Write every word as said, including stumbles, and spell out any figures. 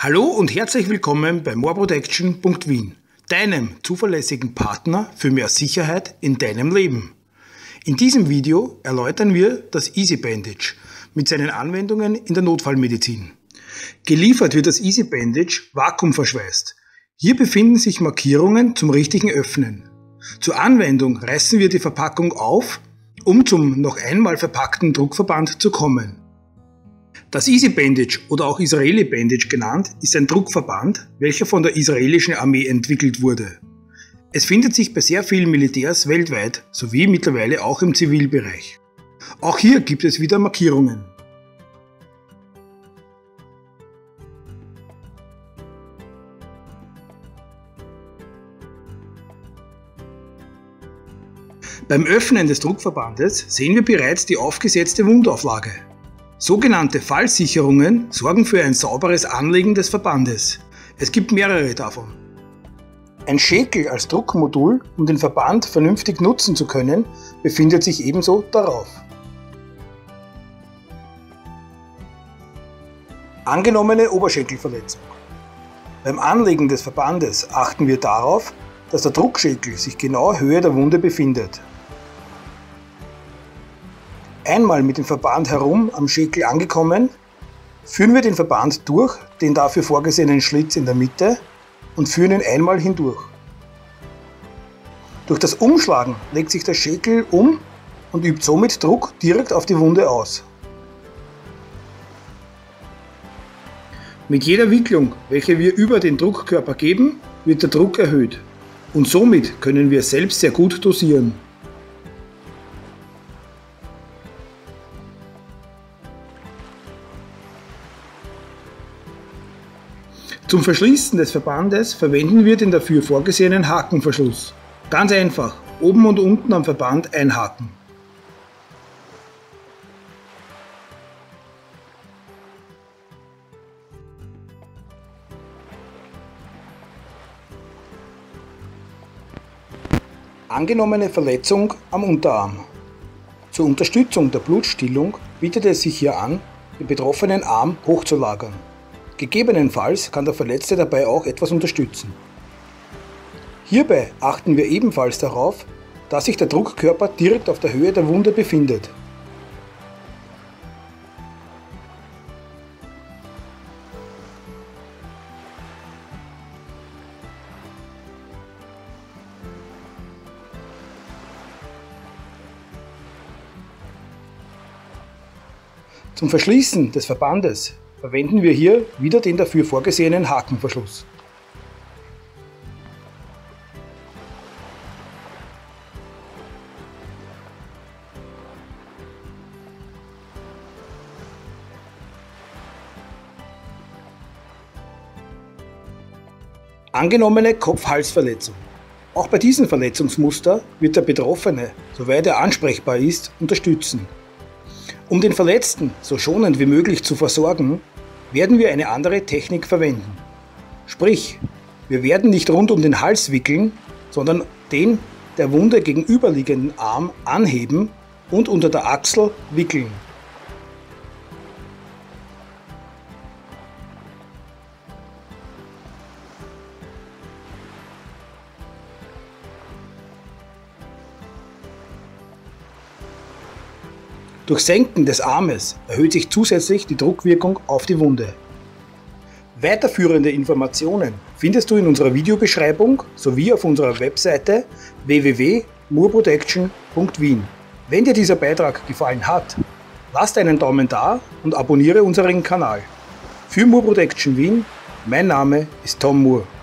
Hallo und herzlich willkommen bei more protection punkt wien, deinem zuverlässigen Partner für mehr Sicherheit in deinem Leben. In diesem Video erläutern wir das Easy Bandage mit seinen Anwendungen in der Notfallmedizin. Geliefert wird das Easy Bandage vakuumverschweißt. Hier befinden sich Markierungen zum richtigen Öffnen. Zur Anwendung reißen wir die Verpackung auf, um zum noch einmal verpackten Druckverband zu kommen. Das Easy Bandage oder auch Israeli Bandage genannt, ist ein Druckverband, welcher von der israelischen Armee entwickelt wurde. Es findet sich bei sehr vielen Militärs weltweit sowie mittlerweile auch im Zivilbereich. Auch hier gibt es wieder Markierungen. Beim Öffnen des Druckverbandes sehen wir bereits die aufgesetzte Wundauflage. Sogenannte Fallsicherungen sorgen für ein sauberes Anlegen des Verbandes. Es gibt mehrere davon. Ein Schäkel als Druckmodul, um den Verband vernünftig nutzen zu können, befindet sich ebenso darauf. Angenommene Oberschenkelverletzung. Beim Anlegen des Verbandes achten wir darauf, dass der Druckschäkel sich genau Höhe der Wunde befindet. Einmal mit dem Verband herum am Schäkel angekommen, führen wir den Verband durch den dafür vorgesehenen Schlitz in der Mitte und führen ihn einmal hindurch. Durch das Umschlagen legt sich der Schäkel um und übt somit Druck direkt auf die Wunde aus. Mit jeder Wicklung, welche wir über den Druckkörper geben, wird der Druck erhöht und somit können wir selbst sehr gut dosieren. Zum Verschließen des Verbandes verwenden wir den dafür vorgesehenen Hakenverschluss. Ganz einfach, oben und unten am Verband einhaken. Angenommene Verletzung am Unterarm. Zur Unterstützung der Blutstillung bietet es sich hier an, den betroffenen Arm hochzulagern. Gegebenenfalls kann der Verletzte dabei auch etwas unterstützen. Hierbei achten wir ebenfalls darauf, dass sich der Druckkörper direkt auf der Höhe der Wunde befindet. Zum Verschließen des Verbandes verwenden wir hier wieder den dafür vorgesehenen Hakenverschluss. Angenommene Kopf-Hals-Verletzung. Auch bei diesem Verletzungsmuster wird der Betroffene, soweit er ansprechbar ist, unterstützen. Um den Verletzten so schonend wie möglich zu versorgen, werden wir eine andere Technik verwenden. Sprich, wir werden nicht rund um den Hals wickeln, sondern den der Wunde gegenüberliegenden Arm anheben und unter der Achsel wickeln. Durch Senken des Armes erhöht sich zusätzlich die Druckwirkung auf die Wunde. Weiterführende Informationen findest du in unserer Videobeschreibung sowie auf unserer Webseite w w w punkt more protection punkt wien. Wenn dir dieser Beitrag gefallen hat, lass einen Daumen da und abonniere unseren Kanal. Für More Protection Wien, mein Name ist Tom Moore.